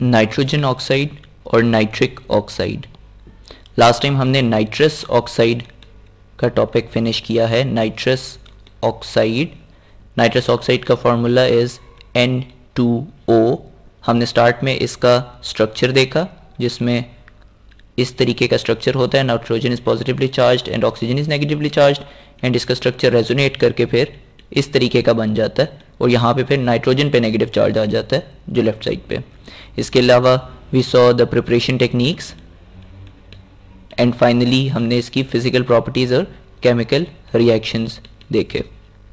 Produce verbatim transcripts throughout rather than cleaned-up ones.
Nitrogen oxide और nitric oxide. Last time हमने nitrous oxide का टॉपिक फिनिश किया है। नाइट्रस ऑक्साइड नाइट्रस ऑक्साइड का formula is N two O. हमने स्टार्ट में इसका स्ट्रक्चर देखा जिसमें इस तरीके का स्ट्रक्चर होता है, nitrogen is positively charged and oxygen is negatively charged, and इसका स्ट्रक्चर रेजोनेट करके फिर इस तरीके का बन जाता है और यहाँ पे फिर नाइट्रोजन पे नेगेटिव चार्ज आ जाता है जो लेफ्ट साइड पे। इसके अलावा we saw the preparation techniques and finally हमने इसकी फिजिकल प्रॉपर्टीज़ और केमिकल रिएक्शंस देखे।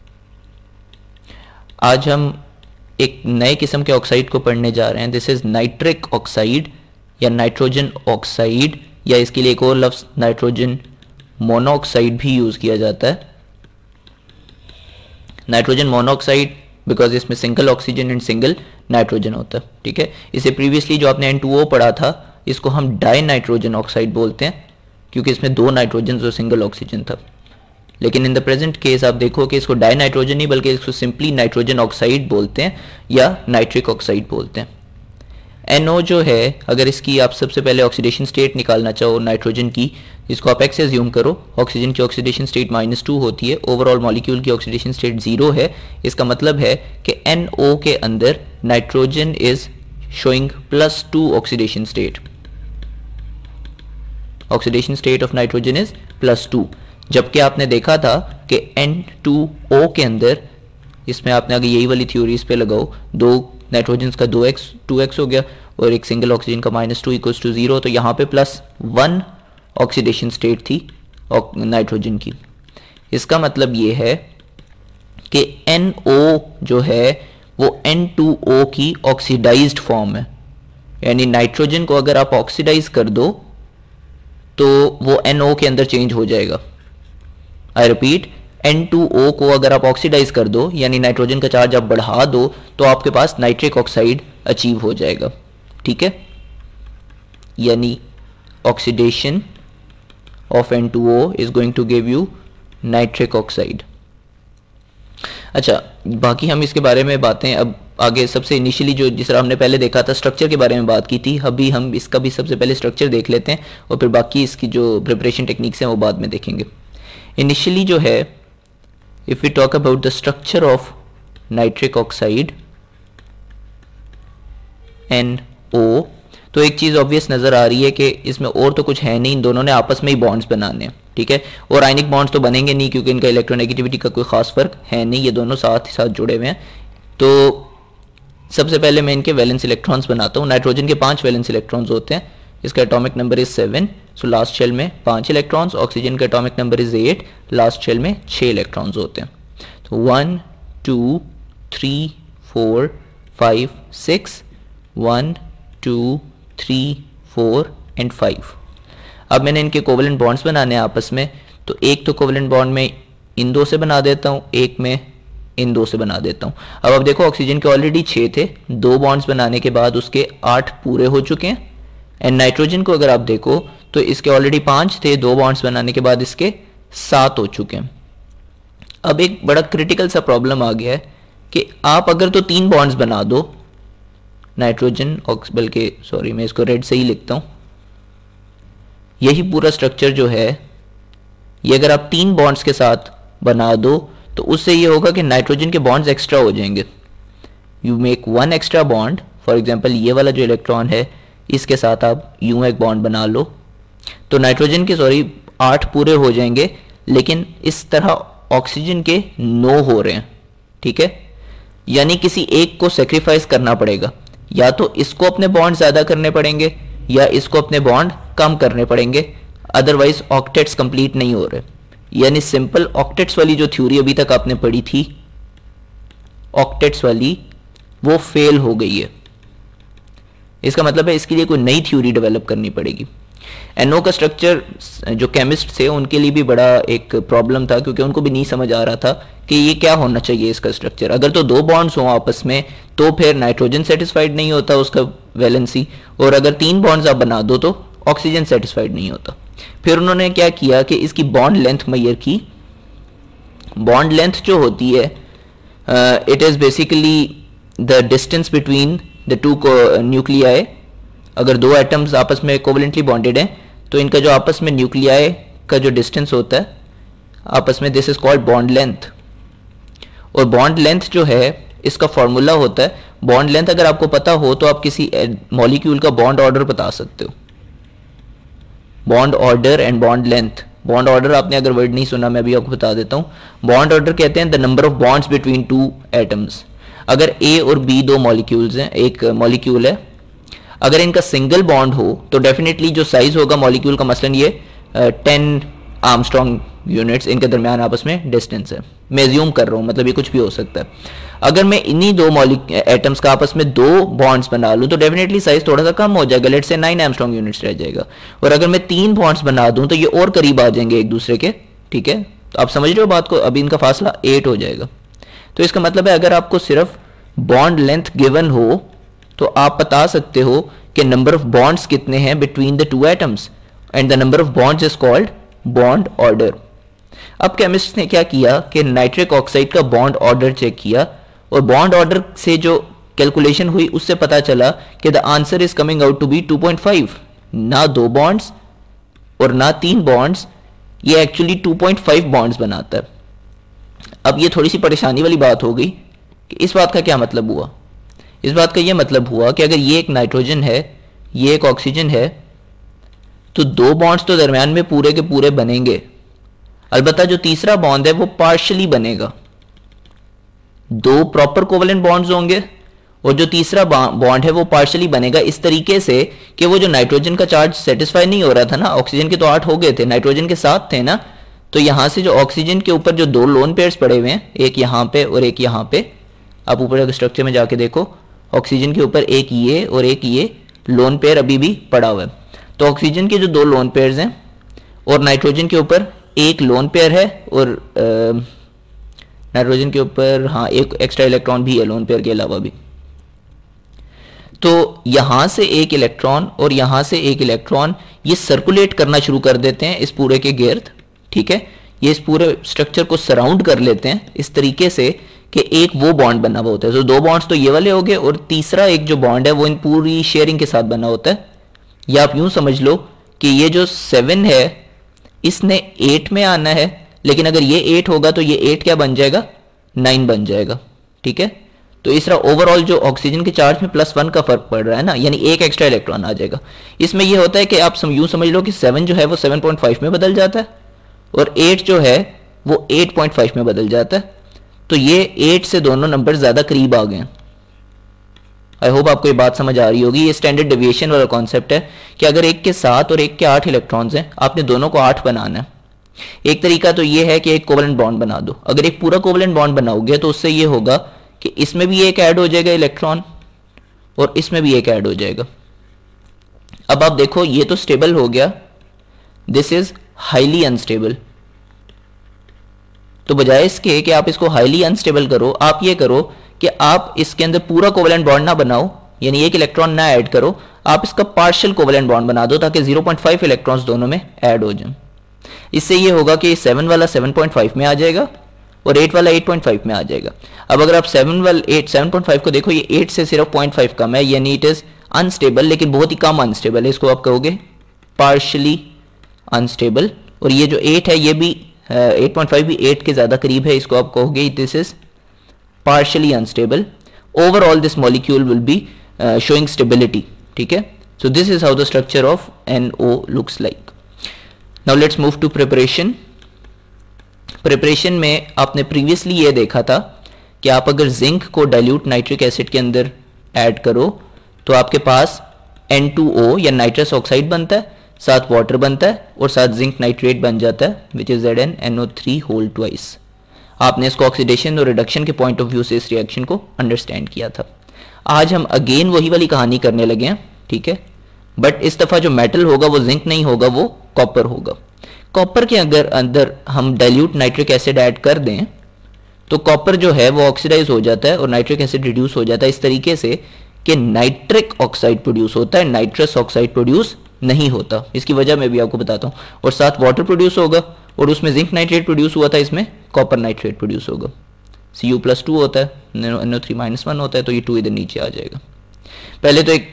आज हम एक नए किस्म के ऑक्साइड को पढ़ने जा रहे हैं। दिस इज़ नाइट्रिक ऑक्साइड या नाइट्रोजन ऑक्साइड, या इसके लिए एक और लफ्ज़ नाइट्रोजन मोनोऑक्साइड भी यूज़ किया जाता है। नाइट्रोजन मोनोऑक्साइड बिकॉज इसमें single oxygen and single nitrogen होता है, ठीक है। इसे प्रीवियसली जो आपने एन टू ओ पढ़ा था इसको हम डाई नाइट्रोजन ऑक्साइड बोलते हैं क्योंकि इसमें दो नाइट्रोजन और सिंगल ऑक्सीजन था। लेकिन इन द प्रेजेंट केस आप देखो कि इसको डाई नाइट्रोजन नहीं बल्कि इसको सिंपली नाइट्रोजन ऑक्साइड बोलते हैं या नाइट्रिक ऑक्साइड बोलते हैं। एन ओ जो है, अगर इसकी आप सबसे पहले ऑक्सीडेशन स्टेट निकालना चाहो नाइट्रोजन की, इसको आप एक्स एज्यूम करो। ऑक्सीजन की ऑक्सीडेशन स्टेट माइनस टू होती है, ओवरऑल मॉलिक्यूल की ऑक्सीडेशन स्टेट जीरो है। इसका मतलब है कि एन ओ के अंदर nitrogen is showing plus two oxidation state. Oxidation state of nitrogen is plus two, जबकि आपने देखा था कि एन टू ओ के अंदर, इसमें आपने अगर यही वाली थ्योरी इस पे लगाओ, दो नाइट्रोजन का दो एक्स टू एक्स हो गया और एक सिंगल ऑक्सीजन का minus two equals to zero, तो यहाँ पे प्लस वन ऑक्सीडेशन स्टेट थी नाइट्रोजन की। इसका मतलब ये है कि एन ओ जो है वो एन टू ओ की ऑक्सीडाइज्ड फॉर्म है, यानी नाइट्रोजन को अगर आप ऑक्सीडाइज कर दो तो वो एन ओ के अंदर चेंज हो जाएगा। I repeat, N two O को अगर आप ऑक्सीडाइज कर दो यानी नाइट्रोजन का चार्ज आप बढ़ा दो तो आपके पास नाइट्रिक ऑक्साइड अचीव हो जाएगा, ठीक है। यानी oxidation of N two O is going to give you nitric oxide. अच्छा, बाकी हम इसके बारे में बातें अब आगे, सबसे इनिशियली जो जिस तरह हमने पहले देखा था स्ट्रक्चर के बारे में बात की थी, अभी हम इसका भी सबसे पहले स्ट्रक्चर देख लेते हैं और फिर बाकी इसकी जो प्रिपरेशन टेक्निक्स हैं वो बाद में देखेंगे। इनिशियली जो है, if we talk about the structure of nitric oxide N O, तो एक चीज़ ऑब्वियस नज़र आ रही है कि इसमें और तो कुछ है नहीं, इन दोनों ने आपस में ही बॉन्ड्स बनाने हैं, ठीक है। और आयनिक बॉन्ड्स तो बनेंगे नहीं क्योंकि इनका इलेक्ट्रोनेगेटिविटी का कोई खास फर्क है नहीं, ये दोनों साथ ही साथ जुड़े हुए हैं। तो सबसे पहले मैं इनके वैलेंस इलेक्ट्रॉन्स बनाता हूँ। नाइट्रोजन के पाँच वैलेंस इलेक्ट्रॉन्स होते हैं, इसका atomic number is seven, so last shell में पाँच इलेक्ट्रॉन्स। ऑक्सीजन का atomic number is eight, last shell में छः इलेक्ट्रॉन्स होते हैं। तो one two three four five six, one two three four and five. अब मैंने इनके कोवलेंट बॉन्ड्स बनाने हैं आपस में, तो एक तो कोवलेंट बॉन्ड में इन दो से बना देता हूँ, एक में इन दो से बना देता हूँ। अब अब देखो ऑक्सीजन के ऑलरेडी छः थे, दो बॉन्ड्स बनाने के बाद उसके आठ पूरे हो चुके हैं। एंड नाइट्रोजन को अगर आप देखो तो इसके ऑलरेडी पाँच थे, दो बॉन्ड्स बनाने के बाद इसके सात हो चुके हैं। अब एक बड़ा क्रिटिकल सा प्रॉब्लम आ गया है कि आप अगर तो तीन बॉन्ड्स बना दो नाइट्रोजन, बल्कि सॉरी मैं इसको रेड से ही लिखता हूँ, यही पूरा स्ट्रक्चर जो है ये अगर आप तीन बॉन्ड्स के साथ बना दो तो उससे ये होगा कि नाइट्रोजन के बॉन्ड्स एक्स्ट्रा हो जाएंगे। You make one extra bond, for example ये वाला जो इलेक्ट्रॉन है इसके साथ आप यूं एक बॉन्ड बना लो तो नाइट्रोजन के सॉरी आठ पूरे हो जाएंगे, लेकिन इस तरह ऑक्सीजन के नौ हो रहे हैं, ठीक है। यानी किसी एक को सेक्रीफाइस करना पड़ेगा, या तो इसको अपने बॉन्ड ज़्यादा करने पड़ेंगे या इसको अपने बॉन्ड कम करने पड़ेंगे, अदरवाइज ऑक्टेट्स कंप्लीट नहीं हो रहे। यानी सिंपल ऑक्टेट्स वाली जो थ्योरी अभी तक आपने पढ़ी थी ऑक्टेट्स वाली, वो फेल हो गई है। इसका मतलब है इसके लिए कोई नई थ्योरी डेवलप करनी पड़ेगी। एनओ का स्ट्रक्चर जो केमिस्ट थे उनके लिए भी बड़ा एक प्रॉब्लम था क्योंकि उनको भी नहीं समझ आ रहा था कि ये क्या होना चाहिए इसका स्ट्रक्चर। अगर तो दो बॉन्ड्स हों आपस में तो फिर नाइट्रोजन सेटिस्फाइड नहीं होता उसका वैलेंसी, और अगर तीन बॉन्ड्स आप बना दो तो ऑक्सीजन सेटिस्फाइड नहीं होता। फिर उन्होंने क्या किया कि इसकी बॉन्ड लेंथ मैयर की। बॉन्ड लेंथ जो होती है it is basically the distance between the two nuclei अगर दो एटम्स आपस में कोवलेंटली बॉन्डेड हैं तो इनका जो आपस में न्यूक्लियाई का जो डिस्टेंस होता है आपस में, this is called bond length. और बॉन्ड लेंथ जो है इसका फॉर्मूला होता है, बॉन्ड लेंथ अगर आपको पता हो तो आप किसी मॉलिक्यूल का बॉन्ड ऑर्डर बता सकते हो। Bond order and bond length. Bond order आपने अगर वर्ड नहीं सुना मैं भी आपको बता देता हूं। बॉन्ड ऑर्डर कहते हैं the number of bonds between two atoms. अगर ए और बी दो मॉलिक्यूल्स हैं, एक मॉलिक्यूल है, अगर इनका सिंगल बॉन्ड हो तो डेफिनेटली जो साइज होगा मॉलिक्यूल का, मसलन ये टेन आर्मस्ट्रॉन्ग यूनिट्स इनके दरमियान आपस में डिस्टेंस है, मैं एज्यूम कर रहा हूँ, मतलब ये कुछ भी हो सकता है। अगर मैं इन्हीं दो मॉलिक एटम्स का आपस में दो बॉन्ड्स बना लूँ तो डेफिनेटली साइज थोड़ा सा कम हो जाएगा, लेट से नाइन एमस्ट्रॉन्ग यूनिट्स रह जाएगा। और अगर मैं तीन बॉन्ड्स बना दूं तो ये और करीब आ जाएंगे एक दूसरे के, ठीक है। तो आप समझ रहे हो बात को, अभी इनका फासला एट हो जाएगा। तो इसका मतलब है अगर आपको सिर्फ बॉन्ड लेंथ गिवन हो तो आप बता सकते हो कि नंबर ऑफ बॉन्ड्स कितने हैं between the two atoms, and the number of bonds is called bond order. अब केमिस्ट ने क्या किया कि नाइट्रिक ऑक्साइड का बॉन्ड ऑर्डर चेक किया, और बॉन्ड ऑर्डर से जो कैलकुलेशन हुई उससे पता चला कि the answer is coming out to be two point five. ना दो बॉन्ड्स और ना तीन बॉन्ड्स, ये actually two point five bonds बनाता है। अब ये थोड़ी सी परेशानी वाली बात हो गई कि इस बात का क्या मतलब हुआ। इस बात का ये मतलब हुआ कि अगर ये एक नाइट्रोजन है, ये एक ऑक्सीजन है, तो दो बॉन्ड्स तो दरमियान में पूरे के पूरे बनेंगे, अलबत्ता जो तीसरा बॉन्ड है वो पार्शियली बनेगा। दो प्रॉपर कोवलेंट बॉन्ड्स होंगे और जो तीसरा बॉन्ड है वो पार्शियली बनेगा इस तरीके से कि वो जो नाइट्रोजन का चार्ज सेटिस्फाई नहीं हो रहा था ना, ऑक्सीजन के तो आठ हो गए थे, नाइट्रोजन के सात थे ना, तो यहां से जो ऑक्सीजन के ऊपर जो दो लोन पेयर्स पड़े हुए हैं, एक यहां पे और एक यहां पे, आप ऊपर स्ट्रक्चर में जाके देखो, ऑक्सीजन के ऊपर एक ये और एक ये लोन पेयर अभी भी पड़ा हुआ है। तो ऑक्सीजन के जो दो लोन पेयर्स हैं और नाइट्रोजन के ऊपर एक लोन पेयर है, और नाइट्रोजन के ऊपर हाँ एक एक्स्ट्रा इलेक्ट्रॉन भी है लोन पेयर के अलावा भी। तो यहां से एक इलेक्ट्रॉन और यहां से एक इलेक्ट्रॉन ये सर्कुलेट करना शुरू कर देते हैं इस पूरे के गिर्द, ठीक है। ये इस पूरे स्ट्रक्चर को सराउंड कर लेते हैं इस तरीके से कि एक वो बॉन्ड बना हुआ होता है। तो दो बॉन्ड्स तो ये वाले हो गए और तीसरा एक जो बॉन्ड है वो इन पूरी शेयरिंग के साथ बना होता है। या आप यूं समझ लो कि ये जो सेवन है इसने एट में आना है, लेकिन अगर ये एट होगा तो ये एट क्या बन जाएगा, नाइन बन जाएगा, ठीक है। तो इस तरह ओवरऑल जो ऑक्सीजन के चार्ज में प्लस वन का फर्क पड़ रहा है ना, यानी एक एक्स्ट्रा इलेक्ट्रॉन आ जाएगा। इसमें ये होता है कि आप यूं समझ लो कि सेवन जो है वो सेवन पॉइंट फाइव में बदल जाता है और एट जो है वो एट पॉइंट फाइव में बदल जाता है। तो ये एट से दोनों नंबर ज्यादा करीब आ गए। आई होप आपको ये बात समझ आ रही होगी। ये स्टैंडर्ड डेविएशन वाला कॉन्सेप्ट है कि अगर एक के सात और एक के आठ इलेक्ट्रॉन्स हैं, आपने दोनों को आठ बनाना है। एक तरीका तो ये है कि एक कोवलेंट बॉन्ड बना दो। अगर एक पूरा कोवलेंट बॉन्ड बनाओगे तो उससे ये होगा कि इसमें भी एक ऐड हो जाएगा इलेक्ट्रॉन और इसमें भी एक ऐड हो जाएगा। अब आप देखो ये तो स्टेबल हो गया, दिस इज हाईली अनस्टेबल। तो बजाय इसके कि आप इसको हाईली अनस्टेबल करो, आप ये करो कि आप इसके अंदर पूरा कोवलेंट बॉन्ड ना बनाओ, यानी एक इलेक्ट्रॉन ना ऐड करो, आप इसका पार्शियल कोवलेंट बॉन्ड बना दो ताकि ज़ीरो पॉइंट फाइव इलेक्ट्रॉन्स दोनों में ऐड हो जाएं। इससे ये होगा कि सेवन वाला सेवन पॉइंट फाइव में आ जाएगा और एट वाला एट पॉइंट फाइव में आ जाएगा। अब अगर आप सेवन वाला एट सेवन पॉइंट फाइव को देखो, ये एट से सिर्फ पॉइंट फाइव कम है, यानी इट इज अनस्टेबल, लेकिन बहुत ही कम अनस्टेबल है। इसको आप कहोगे पार्शियली अनस्टेबल। और ये जो एट है ये भी एट पॉइंट फाइव भी एट के ज्यादा करीब है, इसको आप कहोगे this is partially unstable. Overall this molecule will be uh, showing stability, ठीक है। So this is how the structure of N O looks like. Now let's move to preparation. Preparation में आपने previously ये देखा था कि आप अगर जिंक को dilute नाइट्रिक एसिड के अंदर ऐड करो तो आपके पास N टू O या नाइट्रस ऑक्साइड बनता है, साथ वाटर बनता है और साथ जिंक नाइट्रेट बन जाता है which is Z N N O three whole twice. आपने इसको ऑक्सीडेशन और रिडक्शन के पॉइंट ऑफ व्यू से इस रिएक्शन को अंडरस्टैंड किया था। आज हम अगेन वही वाली कहानी करने लगे हैं, ठीक है। बट इस दफा जो मेटल होगा वो जिंक नहीं होगा, वो कॉपर होगा। कॉपर के अगर अंदर हम डाइल्यूट नाइट्रिक एसिड ऐड कर दें तो कॉपर जो है वो ऑक्सीडाइज हो जाता है और नाइट्रिक एसिड रिड्यूस हो जाता है इस तरीके से कि नाइट्रिक ऑक्साइड प्रोड्यूस होता है, नाइट्रस ऑक्साइड प्रोड्यूस नहीं होता। इसकी वजह मैं भी आपको बताता हूँ। और साथ वाटर प्रोड्यूस होगा और उसमें जिंक नाइट्रेट प्रोड्यूस हुआ था, इसमें कॉपर नाइट्रेट प्रोड्यूस होगा। सी यू प्लस टू होता है, N O three minus one होता है, तो ये टू इधर नीचे आ जाएगा। पहले तो एक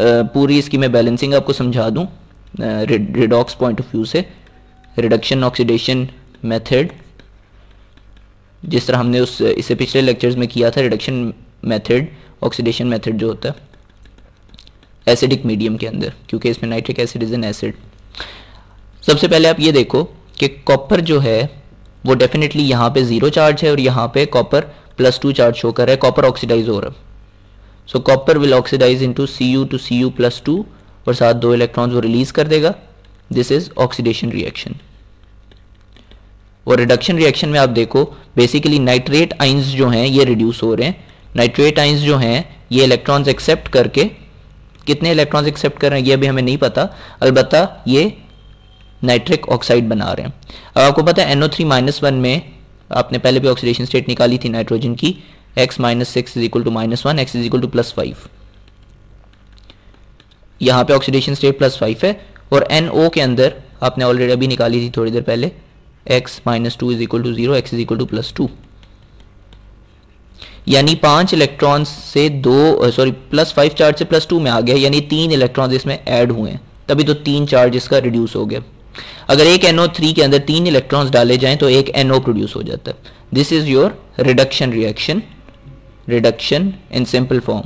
पूरी इसकी मैं बैलेंसिंग आपको समझा दूं रिडॉक्स पॉइंट ऑफ व्यू से, रिडक्शन ऑक्सीडेशन मेथड, जिस तरह हमने उस इससे पिछले लेक्चर्स में किया था, रिडक्शन मेथड, ऑक्सीडेशन मेथड जो होता है एसिडिक मीडियम के अंदर, क्योंकि इसमें nitric acid is an acid. सबसे पहले आप ये देखो कि कॉपर जो है वो डेफिनेटली यहाँ पे जीरो चार्ज है और यहाँ पे copper plus two charge show कर रहा है, कॉपर ऑक्सीडाइज हो रहा है। So copper will oxidize into C U two C U plus two और साथ दो इलेक्ट्रॉन्स वो रिलीज कर देगा। This is oxidation reaction. और रिडक्शन रिएक्शन में आप देखो बेसिकली नाइट्रेट आइंस जो हैं ये रिड्यूस हो रहे हैं। नाइट्रेट आइंस जो हैं ये इलेक्ट्रॉन्स एक्सेप्ट करके, कितने इलेक्ट्रॉन्स एक्सेप्ट कर रहे हैं ये अभी हमें नहीं पता, अलबत्ता ये नाइट्रिक ऑक्साइड बना रहे हैं। अब आपको पता है N O three minus one में आपने पहले भी ऑक्सीडेशन स्टेट निकाली थी नाइट्रोजन की, x minus six is equal to minus one, x is equal to plus five. यहाँ पे ऑक्सीडेशन स्टेट प्लस फाइव है और एन ओ के अंदर आपने ऑलरेडी अभी निकाली थी थोड़ी देर पहले, x minus two is equal to zero, x is equal to plus two. यानी पांच इलेक्ट्रॉन्स से दो सॉरी प्लस फाइव चार्ज से प्लस टू में आ गया, यानी तीन इलेक्ट्रॉन्स इसमें ऐड हुए हैं, तभी तो तीन चार्ज इसका रिड्यूस हो गया। अगर एक एन ओ थ्री के अंदर तीन इलेक्ट्रॉन्स डाले जाएं तो एक एन ओ प्रोड्यूस हो जाता है। This is your reduction reaction, reduction in simple form.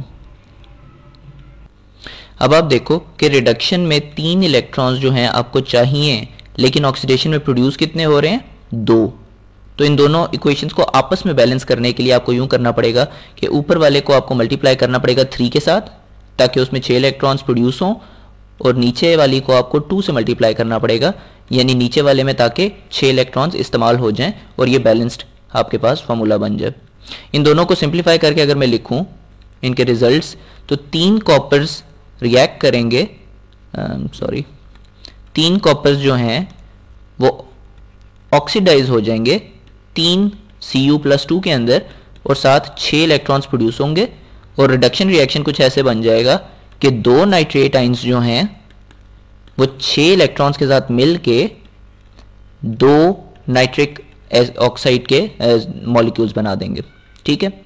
अब आप देखो कि रिडक्शन में तीन इलेक्ट्रॉन्स जो हैं आपको चाहिए, लेकिन ऑक्सीडेशन में प्रोड्यूस कितने हो रहे हैं? दो। तो इन दोनों इक्वेशंस को आपस में बैलेंस करने के लिए आपको यूं करना पड़ेगा कि ऊपर वाले को आपको मल्टीप्लाई करना पड़ेगा थ्री के साथ ताकि उसमें छह इलेक्ट्रॉन्स प्रोड्यूस हों, और नीचे वाली को आपको टू से मल्टीप्लाई करना पड़ेगा, यानी नीचे वाले में ताकि छह इलेक्ट्रॉन्स इस्तेमाल हो जाएं और ये बैलेंस्ड आपके पास फार्मूला बन जाए। इन दोनों को सिंप्लीफाई करके अगर मैं लिखूं इनके रिजल्ट्स, तो तीन कॉपर्स रिएक्ट करेंगे, सॉरी तीन कॉपर्स जो हैं वो ऑक्सीडाइज हो जाएंगे तीन सी यू प्लस टू के अंदर और साथ छः इलेक्ट्रॉन्स प्रोड्यूस होंगे, और रिडक्शन रिएक्शन कुछ ऐसे बन जाएगा कि दो नाइट्रेट आइंस जो हैं वो छः इलेक्ट्रॉन्स के साथ मिल के दो नाइट्रिक ऑक्साइड के मॉलिक्यूल्स बना देंगे। ठीक है,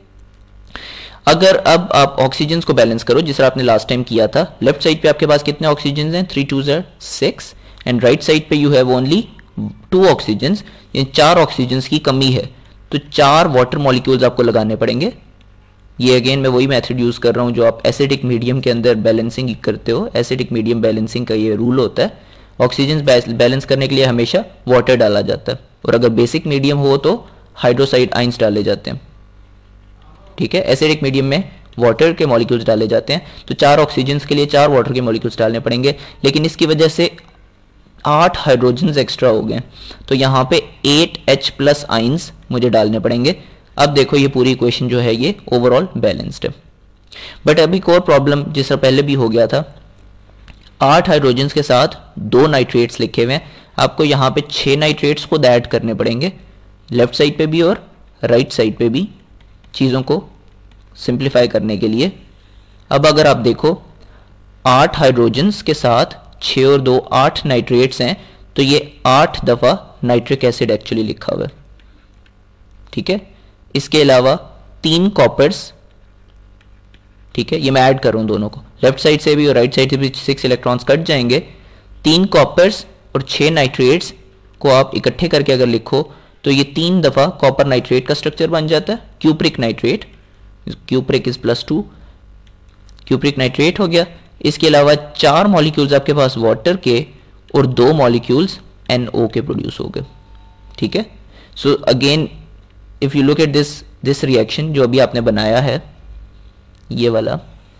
अगर अब आप ऑक्सीजन्स को बैलेंस करो जिस तरह आपने लास्ट टाइम किया था, लेफ्ट साइड पे आपके पास कितने ऑक्सीजन्स हैं? थ्री टू ज़र सिक्स, एंड राइट साइड पे you have only two oxygens, यानी चार ऑक्सीजन्स की कमी है, तो चार वाटर मॉलिक्यूल्स आपको लगाने पड़ेंगे। ये अगेन मैं वही मेथड यूज कर रहा हूँ जो आप एसिडिक मीडियम के अंदर बैलेंसिंग करते हो। एसिडिक मीडियम बैलेंसिंग का ये रूल होता है, ऑक्सीजन बैलेंस करने के लिए हमेशा वाटर डाला जाता है, और अगर बेसिक मीडियम हो तो हाइड्रोसाइड आइंस डाले जाते हैं। ठीक है, एसिडिक मीडियम में वाटर के मॉलिक्यूल्स डाले जाते हैं, तो चार ऑक्सीजन्स के लिए चार वाटर के मॉलिक्यूल्स डालने पड़ेंगे, लेकिन इसकी वजह से आठ हाइड्रोजन्स एक्स्ट्रा हो गए, तो यहाँ पे एट एच प्लस आइंस मुझे डालने पड़ेंगे। अब देखो ये पूरी इक्वेशन जो है ये ओवरऑल बैलेंस्ड है। बट अभी एक और प्रॉब्लम जिस तरह पहले भी हो गया था, आठ हाइड्रोजन्स के साथ दो नाइट्रेट्स लिखे हुए हैं, आपको यहाँ पे छः नाइट्रेट्स को ऐड करने पड़ेंगे, लेफ्ट साइड पे भी और राइट साइड पे भी, चीज़ों को सिंप्लीफाई करने के लिए। अब अगर आप देखो आठ हाइड्रोजन्स के साथ छः और दो आठ नाइट्रेट्स हैं, तो ये आठ दफ़ा नाइट्रिक एसिड एक्चुअली लिखा हुआ है। ठीक है, इसके अलावा तीन कॉपर्स, ठीक है, ये मैं ऐड कर रहा हूँ दोनों को, लेफ्ट साइड से भी और राइट साइड से भी सिक्स इलेक्ट्रॉन्स कट जाएंगे। तीन कॉपर्स और छः नाइट्रेट्स को आप इकट्ठे करके अगर लिखो तो ये तीन दफ़ा कॉपर नाइट्रेट का स्ट्रक्चर बन जाता है, cupric nitrate, cupric is plus two, cupric nitrate हो गया। इसके अलावा चार मॉलिक्यूल्स आपके पास वाटर के और दो मॉलिक्यूल्स एन ओ के प्रोड्यूस हो गए। ठीक है, so again if you look at this this reaction जो अभी आपने बनाया है ये वाला,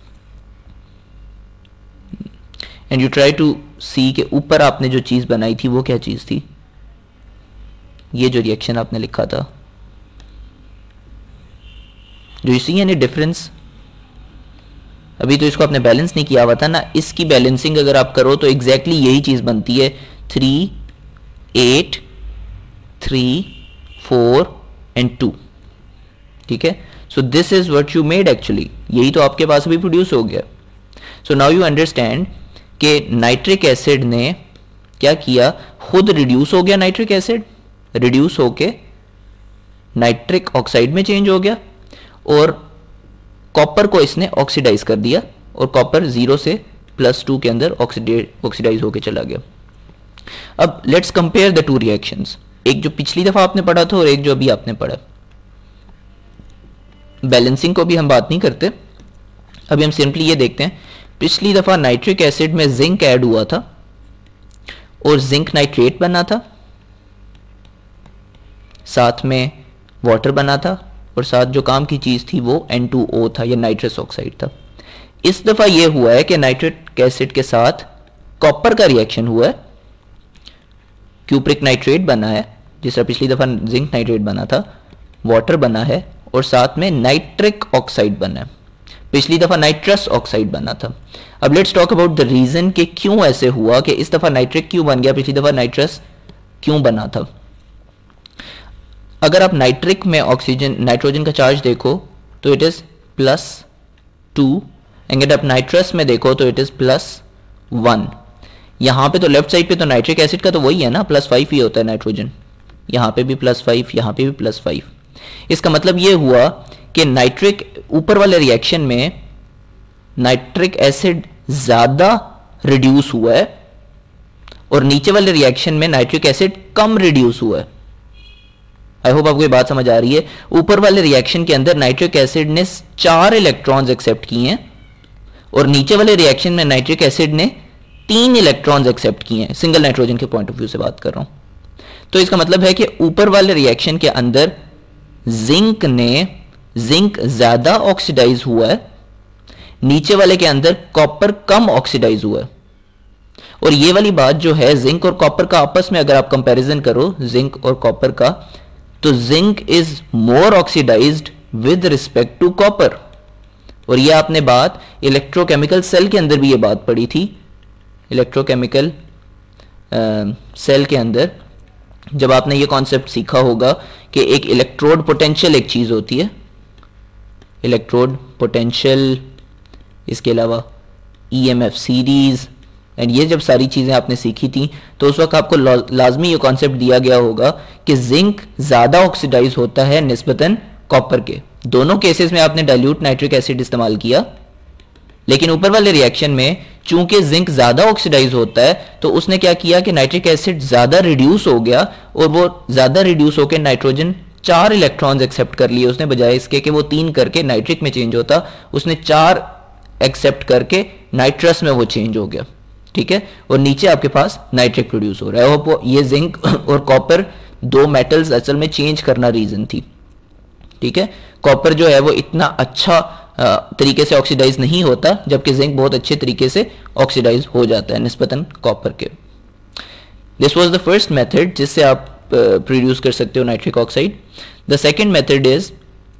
and you try to see के ऊपर आपने जो चीज बनाई थी वो क्या चीज थी, ये जो रिएक्शन आपने लिखा था, do you see any difference? अभी तो इसको आपने बैलेंस नहीं किया हुआ था ना, इसकी बैलेंसिंग अगर आप करो तो एग्जैक्टली exactly यही चीज बनती है, three eight three four and two. ठीक है, so this is what you made actually, यही तो आपके पास अभी प्रोड्यूस हो गया। सो नाउ यू अंडरस्टैंड कि नाइट्रिक एसिड ने क्या किया, खुद रिड्यूस हो गया, नाइट्रिक एसिड रिड्यूस होके नाइट्रिक ऑक्साइड में चेंज हो गया, और कॉपर को इसने ऑक्सीडाइज कर दिया, और कॉपर जीरो से प्लस टू के अंदर ऑक्सीडाइज होके चला गया। अब let's compare the two reactions, एक जो पिछली दफा आपने पढ़ा था और एक जो अभी आपने पढ़ा। बैलेंसिंग को भी हम बात नहीं करते, अभी हम सिंपली ये देखते हैं। पिछली दफा नाइट्रिक एसिड में जिंक ऐड हुआ था और जिंक नाइट्रेट बना था, साथ में वाटर बना था और साथ जो काम की चीज थी वो एन टू ओ था या नाइट्रस ऑक्साइड था। इस दफा यह हुआ है कि नाइट्रिक एसिड के साथ कॉपर का रिएक्शन हुआ है, क्यूप्रिक नाइट्रेट बना है, जिस तरह पिछली दफा जिंक नाइट्रेट बना था, वाटर बना है और साथ में नाइट्रिक ऑक्साइड बना है। पिछली दफा नाइट्रस ऑक्साइड बना था। अब let's talk about the reason कि क्यों ऐसे हुआ, कि इस दफा नाइट्रिक क्यों बन गया, पिछली दफा नाइट्रस क्यों बना था। अगर आप नाइट्रिक में ऑक्सीजन नाइट्रोजन का चार्ज देखो तो इट इज प्लस टू, अगर आप नाइट्रस में देखो तो इट इज प्लस वन। यहां पे तो लेफ्ट साइड पे तो नाइट्रिक एसिड का तो वही है ना, प्लस फाइव ही होता है नाइट्रोजन, यहां पे भी प्लस फाइव, यहां पे भी प्लस फाइव। इसका मतलब ये हुआ कि नाइट्रिक ऊपर वाले रिएक्शन में नाइट्रिक एसिड ज्यादा रिड्यूस हुआ है और नीचे वाले रिएक्शन में नाइट्रिक एसिड कम रिड्यूस हुआ है। आई होप आपको ये बात समझ आ रही है। ऊपर वाले रिएक्शन के अंदर नाइट्रिक एसिड ने चार इलेक्ट्रॉन्स एक्सेप्ट किए हैं और नीचे वाले रिएक्शन में नाइट्रिक एसिड ने तीन इलेक्ट्रॉन्स एक्सेप्ट किए हैं, सिंगल नाइट्रोजन के पॉइंट ऑफ व्यू से बात कर रहा हूं। तो इसका मतलब है कि ऊपर वाले रिएक्शन के अंदर जिंक ने जिंक ज्यादा ऑक्सीडाइज हुआ है, नीचे वाले के अंदर कॉपर कम ऑक्सीडाइज हुआ है। और ये वाली बात जो है जिंक और कॉपर का आपस में अगर आप कंपैरिजन करो जिंक और कॉपर का, तो zinc is more oxidized with respect to copper. और ये आपने बात इलेक्ट्रोकेमिकल सेल के अंदर भी ये बात पढ़ी थी। इलेक्ट्रोकेमिकल सेल के अंदर जब आपने ये कॉन्सेप्ट सीखा होगा कि एक इलेक्ट्रोड पोटेंशियल एक चीज होती है, इलेक्ट्रोड पोटेंशियल, इसके अलावा ईएमएफ सीरीज, एंड ये जब सारी चीजें आपने सीखी थी तो उस वक्त आपको लाजमी ये कॉन्सेप्ट दिया गया होगा कि जिंक ज्यादा ऑक्सीडाइज होता है निस्बतन कॉपर के। दोनों केसेस में आपने डाइल्यूट नाइट्रिक एसिड इस्तेमाल किया, लेकिन ऊपर वाले रिएक्शन में चूंकि जिंक ज्यादा ऑक्सीडाइज होता है तो उसने क्या किया कि नाइट्रिक एसिड ज्यादा रिड्यूस हो गया और वो ज्यादा रिड्यूस होकर नाइट्रोजन चार इलेक्ट्रॉन्स एक्सेप्ट कर लिए उसने, बजाय इसके कि वो तीन करके नाइट्रिक में चेंज होता, उसने चार एक्सेप्ट करके नाइट्रस में वो चेंज हो गया। ठीक है, और नीचे आपके पास नाइट्रिक प्रोड्यूस हो रहा है। और ये जिंक और कॉपर दो मेटल्स असल में चेंज करना रीजन थी। ठीक है, कॉपर जो है वो इतना अच्छा तरीके से ऑक्सीडाइज नहीं होता, जबकि जिंक बहुत अच्छे तरीके से ऑक्सीडाइज हो जाता है निस्बतन कॉपर के। This was the first method जिससे आप प्रोड्यूस कर सकते हो nitric oxide. The second method is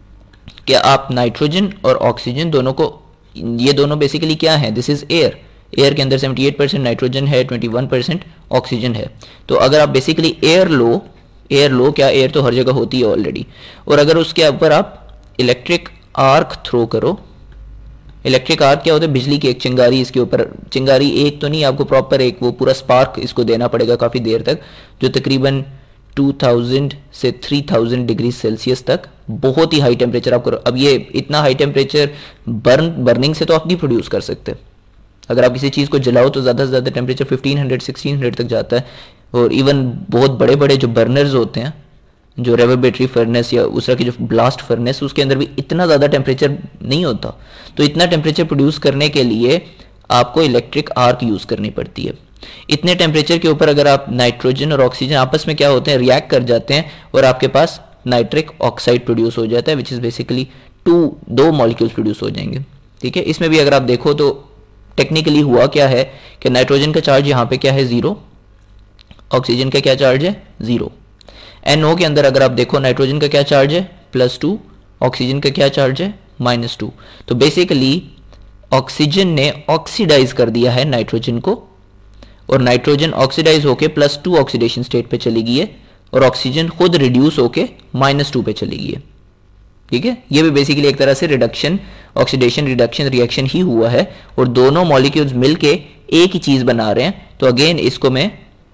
कि आप नाइट्रोजन और ऑक्सीजन दोनों को, ये दोनों बेसिकली क्या है, दिस इज एयर। एयर के अंदर अठहत्तर परसेंट नाइट्रोजन है, इक्कीस परसेंट ऑक्सीजन है। तो अगर आप बेसिकली एयर लो, एयर लो क्या, एयर तो हर जगह होती है ऑलरेडी, और अगर उसके ऊपर आप इलेक्ट्रिक आर्क थ्रो करो, इलेक्ट्रिक आर्क क्या होता है, बिजली की एक चिंगारी, इसके ऊपर चिंगारी एक तो नहीं, आपको प्रॉपर एक वो पूरा स्पार्क इसको देना पड़ेगा काफी देर तक, जो तकरीबन दो हज़ार से तीन हज़ार डिग्री सेल्सियस तक, बहुत ही हाई टेम्परेचर आपको। अब ये इतना हाई टेम्परेचर बर्न बर्निंग से तो आप नहीं प्रोड्यूस कर सकते। अगर आप किसी चीज को जलाओ तो ज्यादा से ज्यादा टेम्परेचर पंद्रह सौ सोलह सौ तक जाता है, और इवन बहुत बड़े बड़े जो बर्नर्स होते हैं, जो रेवर्बेटरी फर्नेस या उस तरह की जो ब्लास्ट फर्नेस, उसके अंदर भी इतना ज़्यादा टेम्परेचर नहीं होता। तो इतना टेम्परेचर प्रोड्यूस करने के लिए आपको इलेक्ट्रिक आर्क यूज़ करनी पड़ती है। इतने टेम्परेचर के ऊपर अगर आप नाइट्रोजन और ऑक्सीजन आपस में क्या होते हैं, रिएक्ट कर जाते हैं और आपके पास नाइट्रिक ऑक्साइड प्रोड्यूस हो जाता है, विच इज़ बेसिकली टू दो मॉलिक्यूल्स प्रोड्यूस हो जाएंगे। ठीक है, इसमें भी अगर आप देखो तो टेक्निकली हुआ क्या है कि नाइट्रोजन का चार्ज यहाँ पे क्या है, जीरो, ऑक्सीजन का क्या चार्ज है, जीरो। एनओ के अंदर अगर आप देखो नाइट्रोजन का क्या चार्ज है, प्लस टू, ऑक्सीजन का क्या चार्ज है, माइनस टू। तो बेसिकली ऑक्सीजन ने ऑक्सीडाइज कर दिया है नाइट्रोजन को, और नाइट्रोजन ऑक्सीडाइज होके प्लस टू ऑक्सीडेशन स्टेट पे चली गई है, और ऑक्सीजन खुद रिड्यूस होके माइनस टू पे चली गई है। ठीक है, ये भी बेसिकली एक तरह से रिडक्शन, ऑक्सीडेशन रिडक्शन रिएक्शन ही हुआ है, और दोनों मॉलिक्यूल्स मिलके एक ही चीज बना रहे हैं। तो अगेन इसको मैं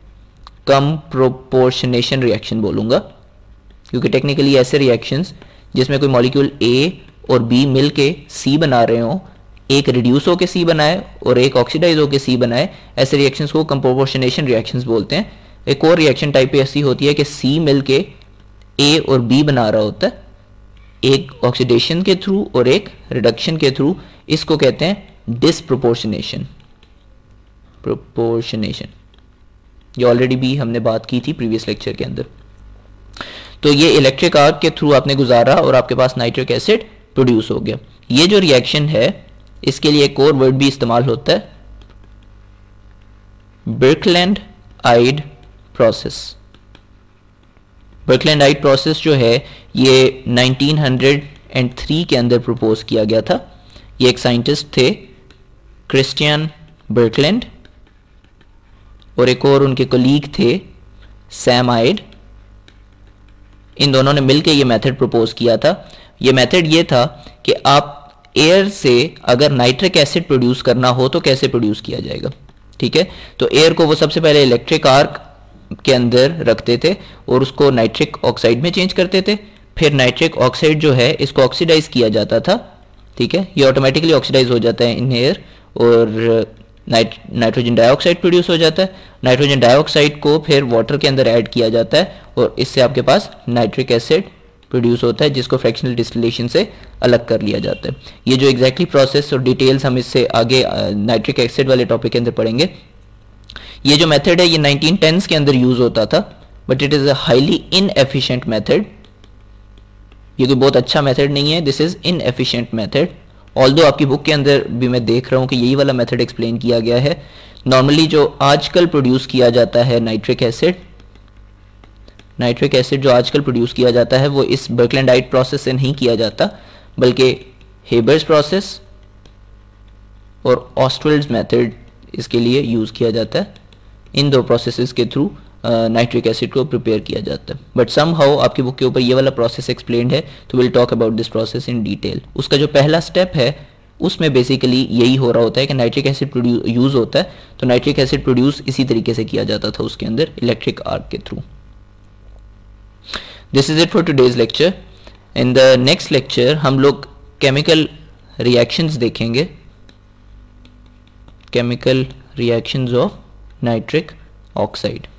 कम प्रोपोर्शनेशन रिएक्शन बोलूंगा, क्योंकि टेक्निकली ऐसे रिएक्शंस जिसमें कोई मॉलिक्यूल ए और बी मिलके सी बना रहे हो, एक रिड्यूस होकर सी बनाए और एक ऑक्सीडाइज होकर सी बनाए, ऐसे रिएक्शंस को कंप्रोपोर्शनेशन रिएक्शंस बोलते हैं। एक और रिएक्शन टाइप ऐसी होती है कि सी मिलके ए और बी बना रहा होता है, एक ऑक्सीडेशन के थ्रू और एक रिडक्शन के थ्रू। इसको कहते हैं डिसप्रोपोर्शनेशन प्रोपोर्शनेशन। ये ऑलरेडी भी हमने बात की थी प्रीवियस लेक्चर के अंदर। तो ये इलेक्ट्रिक आर्क के थ्रू आपने गुजारा और आपके पास नाइट्रिक एसिड प्रोड्यूस हो गया। ये जो रिएक्शन है इसके लिए एक और वर्ड भी इस्तेमाल होता है, बर्कलैंड आइड प्रोसेस। बर्कलैंड आइड प्रोसेस जो है ये नाइनटीन हंड्रेड थ्री के अंदर प्रपोज किया गया था। ये एक साइंटिस्ट थे क्रिस्टियन बर्कलैंड और एक और उनके कोलीग थे सैम आइड। इन दोनों ने मिलकर ये मेथड प्रपोज किया था। ये मेथड ये था कि आप एयर से अगर नाइट्रिक एसिड प्रोड्यूस करना हो तो कैसे प्रोड्यूस किया जाएगा, ठीक है। तो एयर को वो सबसे पहले इलेक्ट्रिक आर्क के अंदर रखते थे और उसको नाइट्रिक ऑक्साइड में चेंज करते थे। फिर नाइट्रिक ऑक्साइड जो है इसको ऑक्सीडाइज किया जाता था, ठीक है। ये ऑटोमेटिकली ऑक्सीडाइज हो जाता है इन एयर और नाइट नाइट्रोजन डाइऑक्साइड प्रोड्यूस हो जाता है। नाइट्रोजन डाइऑक्साइड को फिर वाटर के अंदर ऐड किया जाता है और इससे आपके पास नाइट्रिक एसिड प्रोड्यूस होता है, जिसको फ्रैक्शनल डिस्टिलेशन से अलग कर लिया जाता है। ये जो एग्जैक्टली प्रोसेस और डिटेल्स हम इससे आगे नाइट्रिक एसिड वाले टॉपिक के अंदर पढ़ेंगे। ये जो मेथड है ये नाइनटीन टेन्स के अंदर यूज होता था, but it is a highly inefficient method. ये कोई बहुत अच्छा मेथड नहीं है, this is inefficient method. Although आपकी बुक के अंदर भी मैं देख रहा हूँ कि यही वाला मेथड एक्सप्लेन किया गया है। नॉर्मली जो आजकल प्रोड्यूस किया जाता है नाइट्रिक एसिड नाइट्रिक एसिड जो आजकल प्रोड्यूस किया जाता है वो इस बर्कलैंड आइड प्रोसेस से नहीं किया जाता, बल्कि हेबर्स प्रोसेस और ऑस्ट्रेल्स मेथड इसके लिए यूज़ किया जाता है। इन दो प्रोसेसेस के थ्रू नाइट्रिक एसिड को प्रिपेयर किया जाता है। बट सम हाउ आपकी बुक के ऊपर ये वाला प्रोसेस एक्सप्लेन्ड है, तो we'll talk about this process in detail. उसका जो पहला स्टेप है उसमें बेसिकली यही हो रहा होता है कि नाइट्रिक एसिड यूज़ होता है, तो नाइट्रिक एसिड प्रोड्यूस इसी तरीके से किया जाता था उसके अंदर इलेक्ट्रिक आर्क के through. This is it for today's lecture. In the next lecture हम लोग केमिकल रिएक्शंस देखेंगे, chemical reactions of nitric oxide.